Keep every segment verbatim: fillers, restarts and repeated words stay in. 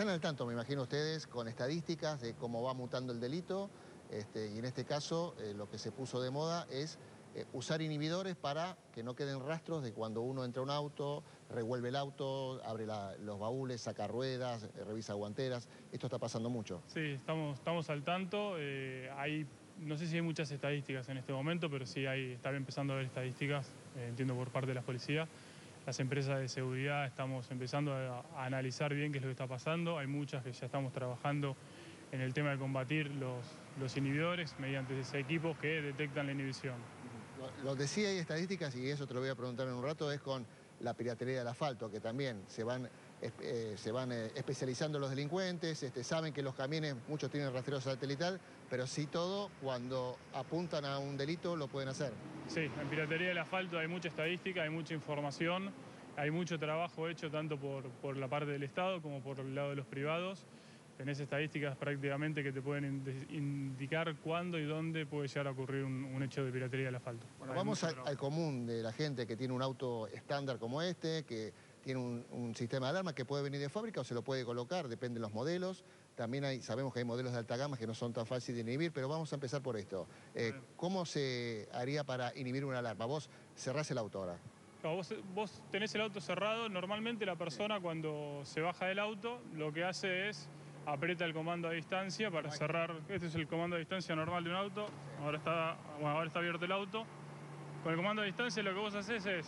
están al tanto, me imagino ustedes, con estadísticas de cómo va mutando el delito, este, y en este caso eh, lo que se puso de moda es eh, usar inhibidores para que no queden rastros de cuando uno entra a un auto, revuelve el auto, abre la, los baúles, saca ruedas, eh, revisa guanteras. Esto está pasando mucho. Sí, estamos, estamos al tanto. Eh, hay, no sé si hay muchas estadísticas en este momento, pero sí hay, está empezando a haber estadísticas, eh, entiendo por parte de la policía. Las empresas de seguridad estamos empezando a, a analizar bien qué es lo que está pasando. Hay muchas que ya estamos trabajando en el tema de combatir los, los inhibidores mediante ese equipos que detectan la inhibición. Lo, lo decía, hay estadísticas, y eso te lo voy a preguntar en un rato, es con la piratería del asfalto, que también se van, eh, se van eh, especializando los delincuentes, este, saben que los camiones, muchos tienen rastreo satelital, pero sí todo, cuando apuntan a un delito, lo pueden hacer. Sí, en piratería del asfalto hay mucha estadística, hay mucha información, hay mucho trabajo hecho tanto por, por la parte del Estado como por el lado de los privados. Tenés estadísticas prácticamente que te pueden indicar cuándo y dónde puede llegar a ocurrir un, un hecho de piratería del asfalto. Bueno, hay vamos al, trabajo. al común de la gente que tiene un auto estándar como este, que tiene un, un sistema de alarma que puede venir de fábrica o se lo puede colocar, depende de los modelos. También hay, sabemos que hay modelos de alta gama que no son tan fáciles de inhibir, pero vamos a empezar por esto. Eh, ¿Cómo se haría para inhibir una alarma? Vos cerrás el auto ahora. No, vos, vos tenés el auto cerrado, normalmente la persona sí. Cuando se baja del auto lo que hace es aprieta el comando a distancia para cerrar. Este es el comando a distancia normal de un auto. Ahora está, bueno, ahora está abierto el auto. Con el comando a distancia lo que vos haces es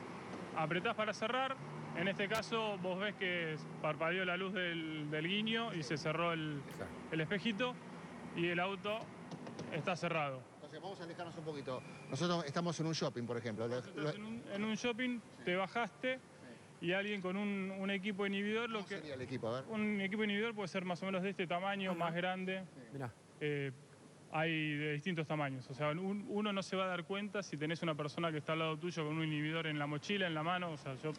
apretás para cerrar. En este caso vos ves que parpadeó la luz del, del guiño y se cerró el, el espejito y el auto está cerrado. Entonces vamos a alejarnos un poquito. Nosotros estamos en un shopping, por ejemplo. En un, en un shopping sí. Te bajaste y alguien con un, un equipo inhibidor... ¿Cómo lo que, sería el equipo? A ver. Un equipo inhibidor puede ser más o menos de este tamaño, ajá, más grande. Sí. Mirá. Eh, hay de distintos tamaños. O sea, un, uno no se va a dar cuenta si tenés una persona que está al lado tuyo con un inhibidor en la mochila, en la mano. O sea, yo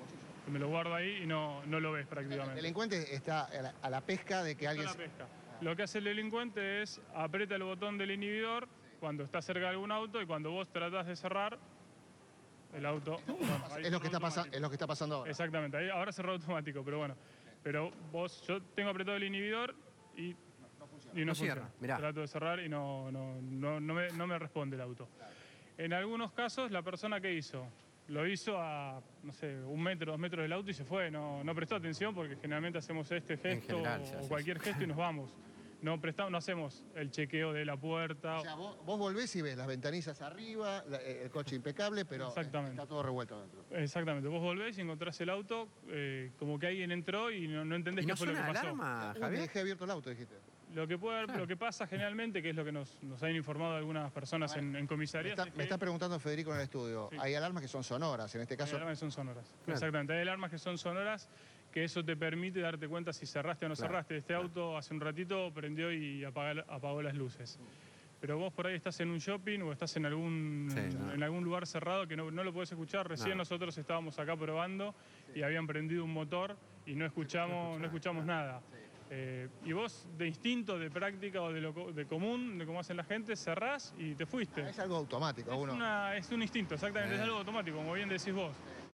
me lo guardo ahí y no, no lo ves prácticamente. El delincuente está a la, a la pesca de que está alguien... A la pesca. Lo que hace el delincuente es aprieta el botón del inhibidor cuando está cerca de algún auto y cuando vos tratás de cerrar, el auto... Bueno, es, lo que está pasando, es lo que está pasando ahora. Exactamente, ahí, ahora cerró automático, pero bueno. Pero vos, yo tengo apretado el inhibidor y... No funciona. Y no, no funciona. cierra, mirá. Trato de cerrar y no, no, no, no, me, no me responde el auto. Claro. En algunos casos, la persona que hizo, lo hizo a, no sé, un metro, dos metros del auto y se fue. No, no prestó atención porque generalmente hacemos este gesto general, o cualquier eso. gesto y nos vamos. No prestamos, no hacemos el chequeo de la puerta. O sea, vos, vos volvés y ves las ventanillas arriba, la, el coche impecable, pero está todo revuelto adentro. Exactamente. Vos volvés y encontrás el auto eh, como que alguien entró y no, no entendés ¿Y qué no fue lo que pasó. Alarma, Javier? Me dejé abierto el auto, dijiste. Lo que, puede, claro. Lo que pasa generalmente, que es lo que nos, nos han informado algunas personas ver, en, en comisarías... Me está, me está preguntando Federico en el estudio. Sí. Hay alarmas que son sonoras, en este caso... Hay alarmas que son sonoras, claro. Exactamente. Hay alarmas que son sonoras, que eso te permite darte cuenta si cerraste o no claro. cerraste. Este claro. auto hace un ratito prendió y apagó, apagó las luces. Pero vos por ahí estás en un shopping o estás en algún, sí, no. en algún lugar cerrado que no, no lo podés escuchar. Recién no. nosotros estábamos acá probando sí. y habían prendido un motor y no escuchamos, no escuchamos nada. Sí. Eh, y vos, de instinto, de práctica o de, lo, de común, de cómo hacen la gente, cerrás y te fuiste. Ah, es algo automático. Es, uno... una, es un instinto, exactamente, eh. es algo automático, como bien decís vos.